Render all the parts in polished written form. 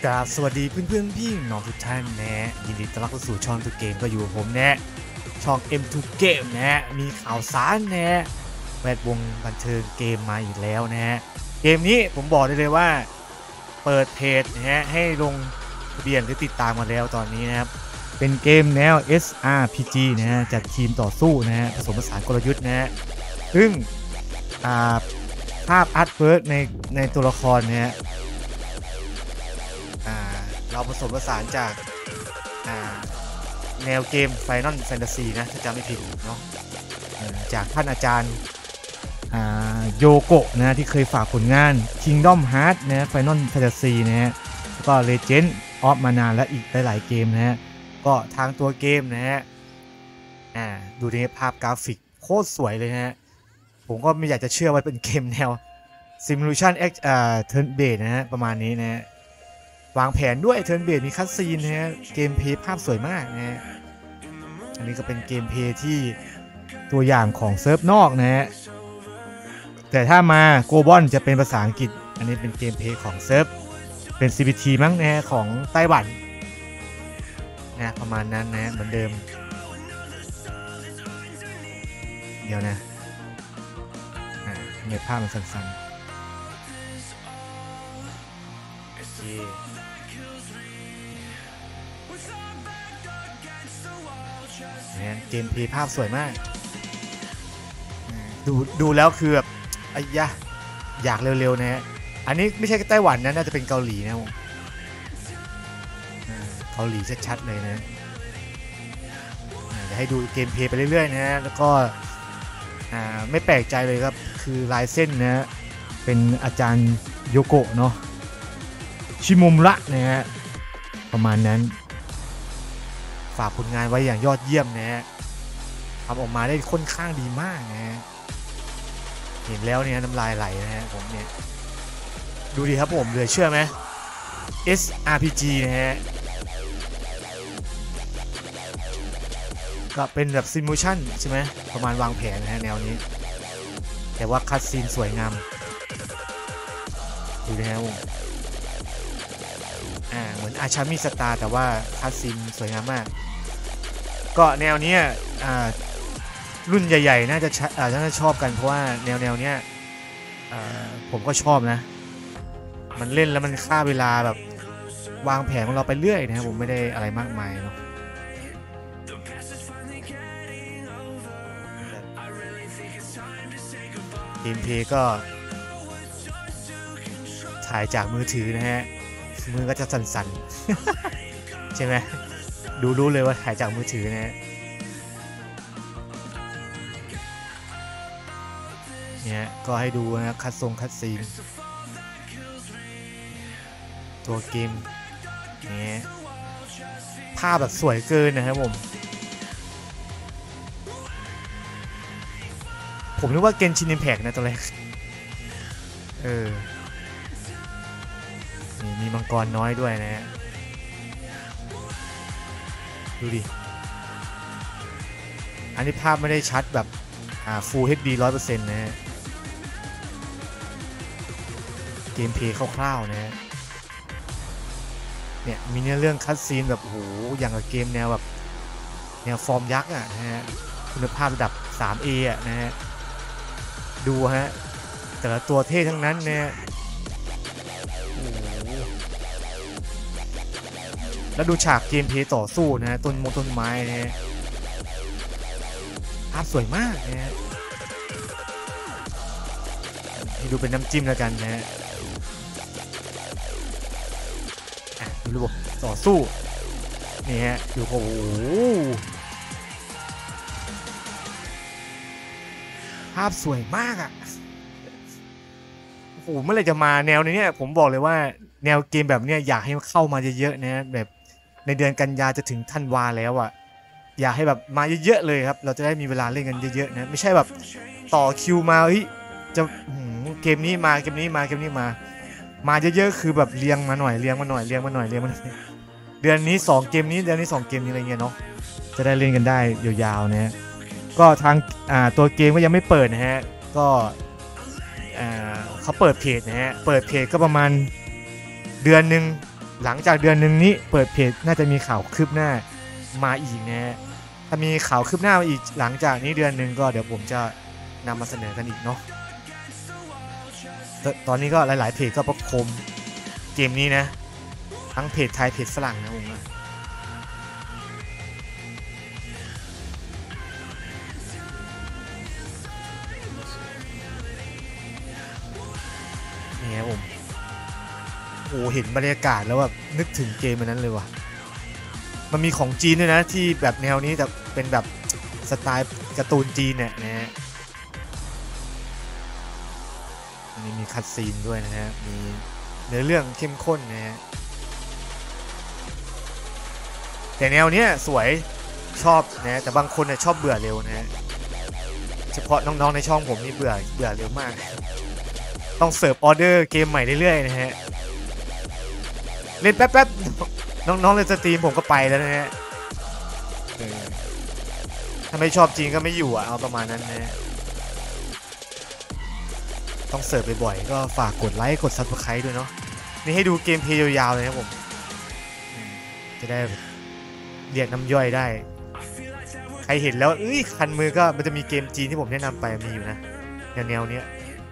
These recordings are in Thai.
กราบสวัสดีเพื่อนพี่น้องทุกท่านนะยินดีต้อนรับเข้าสู่ช่องทุกเกมก็อยู่กับผมนะช่อง M2 Game นะมีข่าวสารนะแวดวงบันเทิงเกมมาอีกแล้วนะฮะเกมนี้ผมบอกได้เลยว่าเปิดเพจนะฮะให้ลงทะเบียนหรือติดตามมาแล้วตอนนี้นะครับเป็นเกมแนว SRPG นะฮะจัดทีมต่อสู้นะฮะผสมผสานกลยุทธ์นะฮะซึ่งภาพอาร์ตเวิร์กในตัวละครนะฮะเราผสมผสานจากแนวเกม Final Fantasy นะถ้าจำไม่ผิดเนาะจากท่านอาจารย์โยโกะนะที่เคยฝากผลงาน Kingdom Hearts นะ Final Fantasy นะฮะแล้วก็ Legend of Mana และอีกหลายๆเกมนะฮะก็ทางตัวเกมนะฮะดูในภาพกราฟิกโคตรสวยเลยนะฮะผมก็ไม่อยากจะเชื่อว่าเป็นเกมแนว Simulation Turn Based นะฮะประมาณนี้นะฮะวางแผนด้วยเทิร์นเบสมีคัสซีนนะฮะเกมเพลย์ภาพสวยมากนะฮะอันนี้ก็เป็นเกมเพลย์ที่ตัวอย่างของเซิร์ฟนอกนะฮะแต่ถ้ามาโกลบอลจะเป็นภาษาอังกฤษอันนี้เป็นเกมเพลย์ของเซิร์ฟเป็น CPT มั้งนะฮะของไต้หวันนะประมาณนั้นนะเหมือนเดิมเดี๋ยวนะในภาพมันสั้นๆเกมเพลย์ภาพสวยมากดูแล้วคือแบบอยากเร็วๆนะฮะอันนี้ไม่ใช่ไต้หวันนะน่าจะเป็นเกาหลีนะเกาหลีชัดๆเลยนะจะให้ดูเกมเพลย์ไปเรื่อยๆนะฮะแล้วก็ไม่แปลกใจเลยครับคือลายเส้นนะเป็นอาจารย์โยโกะเนาะชิโมมุระนะฮะประมาณนั้นฝากผลงานไว้อย่างยอดเยี่ยมนะฮะทำออกมาได้ค่อนข้างดีมากนะฮะเห็นแล้วเนี่ยน้ำลายไหลนะฮะผมเนี่ยดูดีครับผมเลยเชื่อไหม SRPG นะฮะก็เป็นแบบซิมูชั่นใช่ไหมประมาณวางแผนนะฮะแนวนี้แต่ว่าคัตซีนสวยงามดูนะฮะเหมือนอาชามิสตาร์แต่ว่าคัตซีนสวยงามมากก็แนวนี้รุ่นใหญ่ๆน่าจะชอบกันเพราะว่าแนวเนี้ยผมก็ชอบนะมันเล่นแล้วมันฆ่าเวลาแบบวางแผนของเราไปเรื่อยนะผมไม่ได้อะไรมากมายเนาะเกมเพลย์ก็ถ่ายจากมือถือนะฮะมือก็จะสั่นๆใช่ไหมรู้เลยว่าถ่ายจากมือถือนะฮะเนี่ยก็ให้ดูนะคัดซีนตัวเกมเนี่ยภาพแบบสวยเกินนะครับผมนึกว่าเกนชิน อิมแพคนะตอนแรกนี่มีมังกรน้อยด้วยนะฮะดูดิอันนี้ภาพไม่ได้ชัดแบบFull HD 100% นะฮะเกมเพลย์คร่าวๆนะฮะเนี่ยมีเนื้อเรื่องคัตซีนแบบโอ้โหอย่างกับเกมแนวแบบแนวฟอร์มยักษ์นะฮะคุณภาพระดับ 3A นะฮะดูฮะแต่ละตัวเท่ทั้งนั้นเนี่ยแล้วดูฉากเกมเพลย์ต่อสู้นะฮะต้นไม้นะฮะภาพสวยมากนะฮะให้ดูเป็นน้ำจิ้มแล้วกันนะฮะดูระบบต่อสู้นี่ฮะดูโอ้โหภาพสวยมากโอ้โหเมื่อไหร่จะมาแนวนี้เนี่ยผมบอกเลยว่าแนวเกมแบบนี้อยากให้เข้ามาเยอะๆนะแบบในเดือนกันยาจะถึงธันวาแล้วอยากให้แบบมาเยอะๆเลยครับเราจะได้มีเวลาเล่นกันเยอะๆนะไม่ใช่แบบต่อคิวมาจะเกมนี้มาเกมนี้มาเยอะๆคือแบบเรียงมาหน่อยเดือนนี้2เกมนี้เดือนนี้2เกมนี้อะไรเงี้ยเนาะจะได้เล่นกันได้ยาวๆนะก็ทางตัวเกมก็ยังไม่เปิดนะฮะก็เขาเปิดเพจนะฮะเปิดเพจก็ประมาณเดือนหนึ่งหลังจากเดือนหนึ่งนี้เปิดเพจน่าจะมีข่าวคืบหน้ามาอีกนะถ้ามีข่าวคืบหน้ามาอีกหลังจากนี้เดือนหนึ่งก็เดี๋ยวผมจะนำมาเสนอกันอีกเนาะตอนนี้ก็หลายๆเพจก็ประโคมเกมนี้นะทั้งเพจไทยเพจฝรั่งนะผมนะนี่ครับผมโอ้เห็นบรรยากาศแล้วแบบนึกถึงเกมมันนั้นเลยว่ะมันมีของจีนด้วยนะที่แบบแนวนี้แต่เป็นแบบสไตล์การ์ตูนจีนเนี่ยนะฮะอันนี้มีคัตซีนด้วยนะฮะมีเนื้อเรื่องเข้มข้นนะฮะแต่แนวเนี้ยสวยชอบนะแต่บางคนเนี่ยชอบเบื่อเร็วนะฮะเฉพาะน้องๆในช่องผมนี่เบื่อเร็วมากต้องเสิร์ฟออเดอร์เกมใหม่เรื่อยๆนะฮะเล่นแป๊บๆน้องๆเลยสตรีมผมก็ไปแล้วนะฮะถ้าไม่ชอบจริงก็ไม่อยู่อ่ะเอาประมาณนั้นนะต้องเสิร์ฟบ่อยๆก็ฝากกดไลค์กด Subscribe ด้วยเนาะนี่ให้ดูเกมเพลย์ยาวๆเลยนะผมจะได้เรียกน้ำย่อยได้ใครเห็นแล้วคันมือก็มันจะมีเกมจีนที่ผมแนะนำไปมีอยู่นะแนวเนี้ย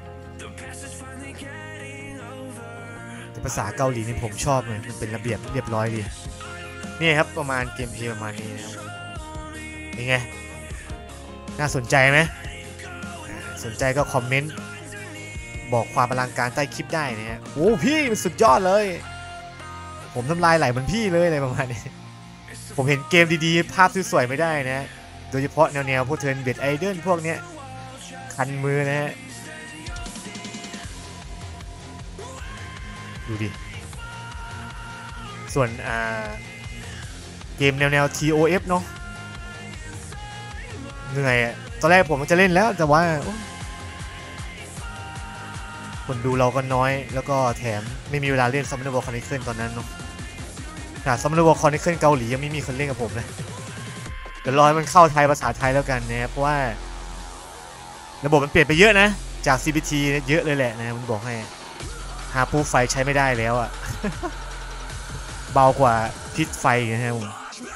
แต่ภาษาเกาหลีนี่ผมชอบเลยมันเป็นระเบียบเรียบร้อยดีนี่ครับประมาณเกมเพลย์ประมาณนี้นะเป็นไงน่าสนใจไหมสนใจก็คอมเมนต์บอกความอลังการใต้คลิปได้นะฮะโอ้พี่มันสุดยอดเลยผมทำลายไหลเหมือนพี่เลยอะไรประมาณนี้ผมเห็นเกมดีๆภาพสวยๆไม่ได้นะโดยเฉพาะแนวพวกเทิร์นเบดไอดอลพวกเนี้ยคันมือนะฮะดูดิส่วนเกมแนว TOF เนาะเหนื่อยอะตอนแรกผมจะเล่นแล้วแต่ว่าคนดูเราก็น้อยแล้วก็แถมไม่มีเวลาเล่น Summoner War Chronicle ตอนนั้นเนาะSummoner War Chronicle เกาหลียังไม่มีคนเล่นกับผมนะเดี๋ยวรอให้มันเข้าไทยภาษาไทยแล้วกันนะเพราะว่าระบบมันเปลี่ยนไปเยอะนะจาก CBT เยอะเลยแหละนะมันบอกให้หาปูไฟใช้ไม่ได้แล้วอ่ะ เบากว่าพิษไฟนะครับผม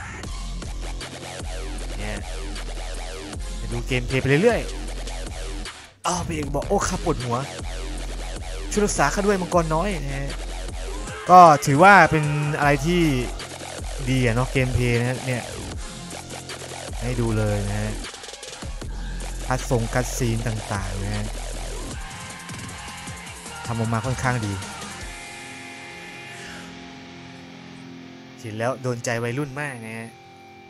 เนี่ยดูเกมเพลย์ไปเรื่อยๆพี่เอกบอกโอ้ข้าปวดหัวช่วยรักษาข้าด้วยมังกรน้อยนะฮะก็ถือว่าเป็นอะไรที่ดีอะเนาะเกมเพลย์นะเนี่ยให้ดูเลยนะฮะคัดซีนต่างๆนะฮะทำออกมาค่อนข้างดีเห็นแล้วโดนใจวัยรุ่นมากนะฮะ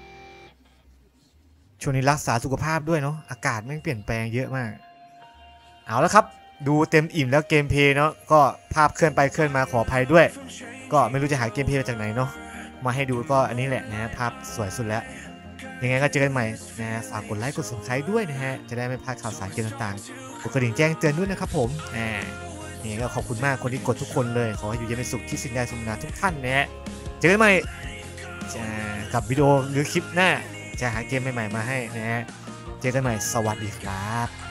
ช่วงนี้รักษาสุขภาพด้วยเนาะอากาศไม่เปลี่ยนแปลงเยอะมากเอาแล้วครับดูเต็มอิ่มแล้วเกมเพลย์เนาะก็ภาพเคลื่อนไปเคลื่อนมาขออภัยด้วยก็ไม่รู้จะหาเกมเพลย์มาจากไหนเนาะมาให้ดูก็อันนี้แหละนะภาพสวยสุดแล้วยังไงก็เจอกันใหม่นะฝากกดไลค์กด Subscribe ด้วยนะฮะจะได้ไม่พลาดข่าวสารเกมต่างๆกดกระดิ่งแจ้งเตือนด้วยนะครับผมนี่ก็ขอบคุณมากคนที่กดทุกคนเลยขอให้อยู่เย็นเป็นสุขที่สิ่งใดสมนาทุกท่านนะฮะเจอกันใหม่กับวิดีโอหรือคลิปหน้าจะหาเกมใหม่ๆมาให้นะฮะเจอกันใหม่สวัสดีครับ